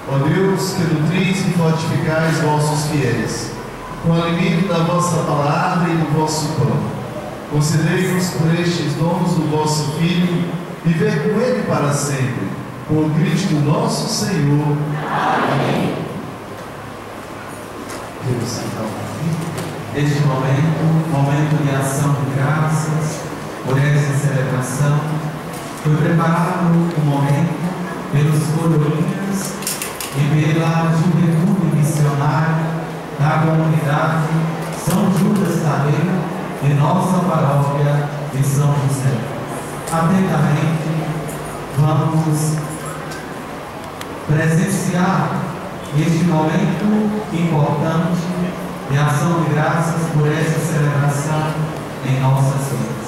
Ó Deus, que nutris e fortificais vossos fiéis, com o alimento da vossa palavra e do vosso pão, concedei-nos por estes dons do vosso Filho, viver com Ele para sempre, por Cristo nosso Senhor. Amém. Deus, Este momento de ação de graças, por essa celebração, foi preparado um momento pelos coroinhas e pela juventude missionária da comunidade São Judas Tadeu de nossa paróquia de São José. Atentamente, vamos presenciar este momento importante de ação de graças por essa celebração em nossas vidas.